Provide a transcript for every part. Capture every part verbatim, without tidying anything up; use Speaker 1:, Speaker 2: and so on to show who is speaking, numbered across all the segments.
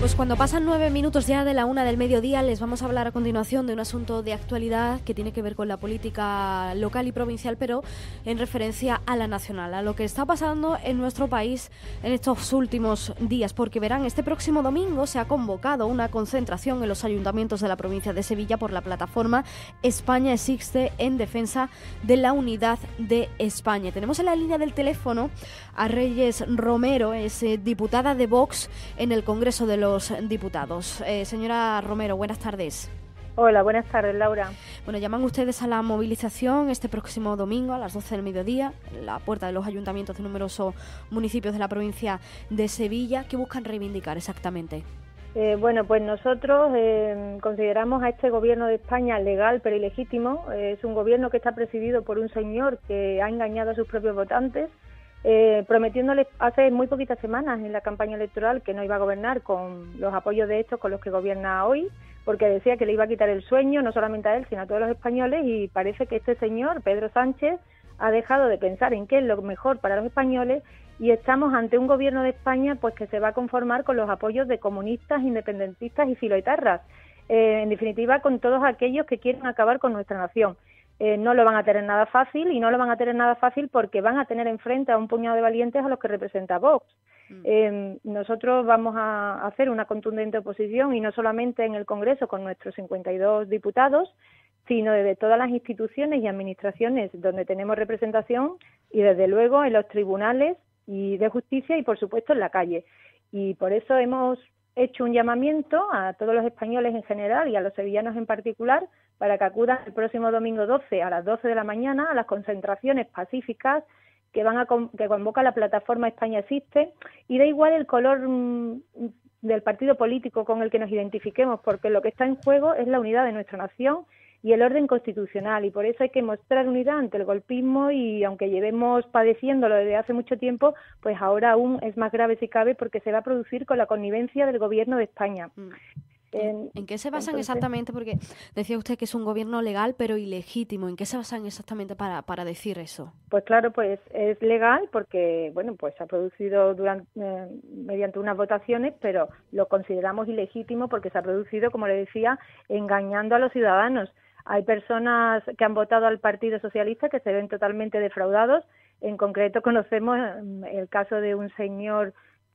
Speaker 1: Pues cuando pasan nueve minutos ya de la una del mediodía, les vamos a hablar a continuación de un asunto de actualidad que tiene que ver con la política local y provincial, pero en referencia a la nacional, a lo que está pasando en nuestro país en estos últimos días. Porque verán, este próximo domingo se ha convocado una concentración en los ayuntamientos de la provincia de Sevilla por la plataforma España Existe en defensa de la unidad de España. Tenemos en la línea del teléfono a Reyes Romero, es eh, diputada de Vox en el Congreso de los Diputados. Eh, señora Romero, buenas tardes.
Speaker 2: Hola, buenas tardes, Laura.
Speaker 1: Bueno, llaman ustedes a la movilización este próximo domingo a las doce del mediodía, en la puerta de los ayuntamientos de numerosos municipios de la provincia de Sevilla. ¿Qué buscan reivindicar exactamente?
Speaker 2: Eh, bueno, pues nosotros eh, consideramos a este gobierno de España legal pero ilegítimo. Eh, es un gobierno que está presidido por un señor que ha engañado a sus propios votantes, Eh, prometiéndoles hace muy poquitas semanas en la campaña electoral que no iba a gobernar con los apoyos de estos con los que gobierna hoy, porque decía que le iba a quitar el sueño no solamente a él, sino a todos los españoles, y parece que este señor, Pedro Sánchez, ha dejado de pensar en qué es lo mejor para los españoles, y estamos ante un gobierno de España pues que se va a conformar con los apoyos de comunistas, independentistas y filoetarras, eh, en definitiva con todos aquellos que quieren acabar con nuestra nación. Eh, no lo van a tener nada fácil, y no lo van a tener nada fácil porque van a tener enfrente a un puñado de valientes a los que representa Vox. Mm. Eh, nosotros vamos a hacer una contundente oposición, y no solamente en el Congreso con nuestros cincuenta y dos diputados, sino desde todas las instituciones y administraciones donde tenemos representación, y desde luego en los tribunales y de justicia, y por supuesto en la calle. Y por eso hemos hecho un llamamiento a todos los españoles en general y a los sevillanos en particular para que acudan el próximo domingo doce a las doce de la mañana a las concentraciones pacíficas que van a que convoca la plataforma España Existe, y da igual el color mmm, del partido político con el que nos identifiquemos, porque lo que está en juego es la unidad de nuestra nación y el orden constitucional, y por eso hay que mostrar unidad ante el golpismo, y aunque llevemos padeciéndolo desde hace mucho tiempo, pues ahora aún es más grave si cabe, porque se va a producir con la connivencia del gobierno de España. Mm.
Speaker 1: ¿En, ¿En qué se basan Entonces, exactamente? Porque decía usted que es un gobierno legal pero ilegítimo. ¿En qué se basan exactamente para, para decir eso?
Speaker 2: Pues claro, pues es legal porque, bueno, pues se ha producido durante, eh, mediante unas votaciones, pero lo consideramos ilegítimo porque se ha producido, como le decía, engañando a los ciudadanos. Hay personas que han votado al Partido Socialista que se ven totalmente defraudados. En concreto conocemos el caso de un señor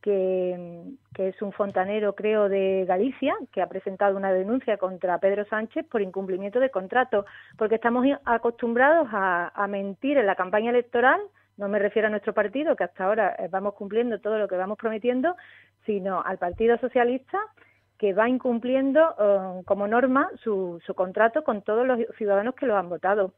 Speaker 2: que, que es un fontanero, creo, de Galicia, que ha presentado una denuncia contra Pedro Sánchez por incumplimiento de contrato, porque estamos acostumbrados a, a mentir en la campaña electoral. No me refiero a nuestro partido, que hasta ahora vamos cumpliendo todo lo que vamos prometiendo, sino al Partido Socialista, que va incumpliendo uh, como norma su, su contrato con todos los ciudadanos que lo han votado.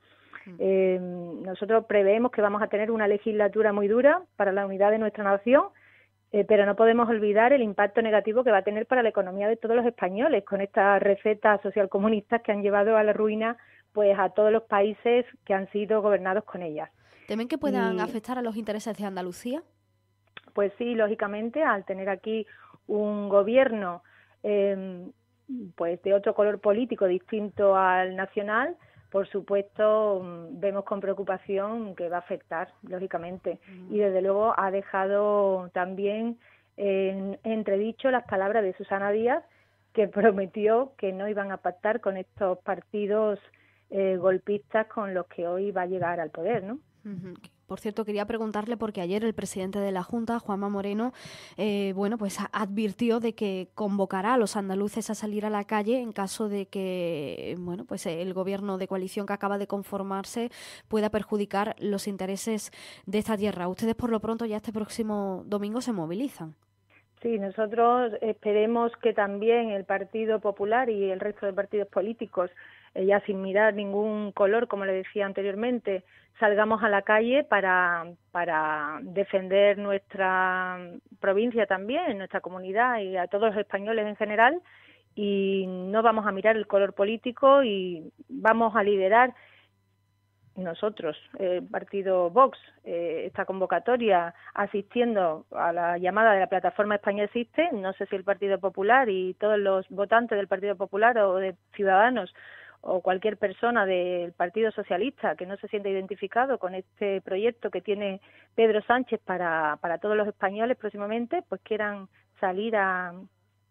Speaker 2: Eh, nosotros preveemos que vamos a tener una legislatura muy dura para la unidad de nuestra nación, eh, pero no podemos olvidar el impacto negativo que va a tener para la economía de todos los españoles, con estas recetas socialcomunistas que han llevado a la ruina pues a todos los países que han sido gobernados con ellas.
Speaker 1: ¿Temen que puedan
Speaker 2: y,
Speaker 1: afectar a los intereses de Andalucía?
Speaker 2: Pues sí, lógicamente, al tener aquí un gobierno eh, pues de otro color político distinto al nacional, por supuesto, vemos con preocupación que va a afectar, lógicamente. Mm. Y desde luego ha dejado también en entredicho las palabras de Susana Díaz, que prometió que no iban a pactar con estos partidos eh, golpistas con los que hoy va a llegar al poder, ¿no?
Speaker 1: Uh-huh. Por cierto, quería preguntarle, porque ayer el presidente de la Junta, Juanma Moreno, eh, bueno, pues advirtió de que convocará a los andaluces a salir a la calle en caso de que, bueno, pues el gobierno de coalición que acaba de conformarse pueda perjudicar los intereses de esta tierra. Ustedes, por lo pronto, ya este próximo domingo se movilizan.
Speaker 2: Sí, nosotros esperemos que también el Partido Popular y el resto de partidos políticos, eh, ya sin mirar ningún color, como le decía anteriormente, salgamos a la calle para, para defender nuestra provincia también, nuestra comunidad y a todos los españoles en general, y no vamos a mirar el color político, y vamos a liderar nosotros, el partido Vox, eh, esta convocatoria asistiendo a la llamada de la plataforma España Existe. No sé si el Partido Popular y todos los votantes del Partido Popular o de Ciudadanos o cualquier persona del Partido Socialista que no se sienta identificado con este proyecto que tiene Pedro Sánchez para, para todos los españoles próximamente, pues quieran salir a,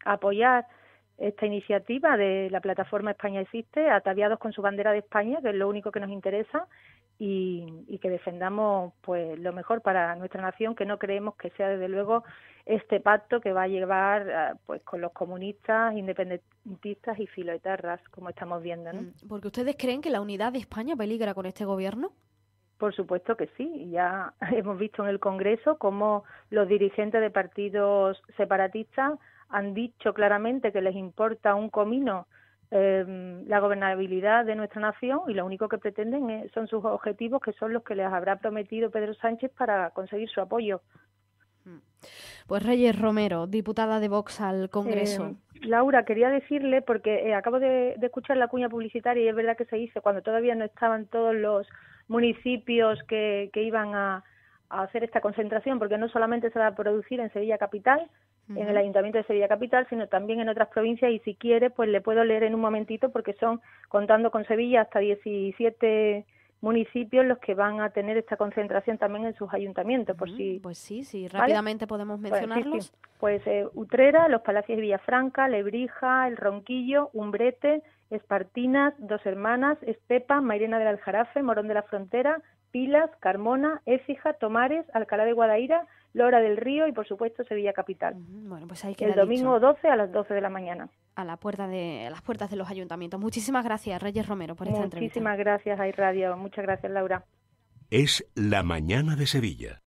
Speaker 2: apoyar esta iniciativa de la plataforma España Existe, ataviados con su bandera de España, que es lo único que nos interesa, y, y que defendamos pues lo mejor para nuestra nación, que no creemos que sea desde luego este pacto que va a llevar pues con los comunistas, independentistas y filoetarras, como estamos viendo, ¿no?
Speaker 1: Porque ustedes creen que la unidad de España peligra con este gobierno.
Speaker 2: Por supuesto que sí, ya hemos visto en el Congreso cómo los dirigentes de partidos separatistas han dicho claramente que les importa un comino eh, la gobernabilidad de nuestra nación, y lo único que pretenden es, son sus objetivos, que son los que les habrá prometido Pedro Sánchez para conseguir su apoyo.
Speaker 1: Pues Reyes Romero, diputada de Vox al Congreso.
Speaker 2: Eh, Laura, quería decirle, porque eh, acabo de, de escuchar la cuña publicitaria, y es verdad que se hizo cuando todavía no estaban todos los municipios que, que iban a, a hacer esta concentración, porque no solamente se va a producir en Sevilla Capital, uh-huh. en el Ayuntamiento de Sevilla Capital, sino también en otras provincias, y si quiere, pues le puedo leer en un momentito, porque son, contando con Sevilla, hasta diecisiete municipios los que van a tener esta concentración también en sus ayuntamientos, uh-huh. por si...
Speaker 1: Pues sí, sí, rápidamente ¿vale? podemos mencionarlos.
Speaker 2: Pues, sí, sí. pues eh, Utrera, Los Palacios de Villafranca, Lebrija, El Ronquillo, Umbrete, Espartinas, Dos Hermanas, Estepa, Mairena del Aljarafe, Morón de la Frontera, Pilas, Carmona, Écija, Tomares, Alcalá de Guadaira, Lora del Río y, por supuesto, Sevilla Capital.
Speaker 1: Uh-huh. Bueno, pues ahí queda
Speaker 2: el domingo
Speaker 1: dicho.
Speaker 2: doce a las doce de la mañana.
Speaker 1: A la puerta de a las puertas de los ayuntamientos. Muchísimas gracias, Reyes Romero, por esta entrevista.
Speaker 2: Muchísimas gracias, Hay Radio. Muchas gracias, Laura.
Speaker 3: Es La Mañana de Sevilla.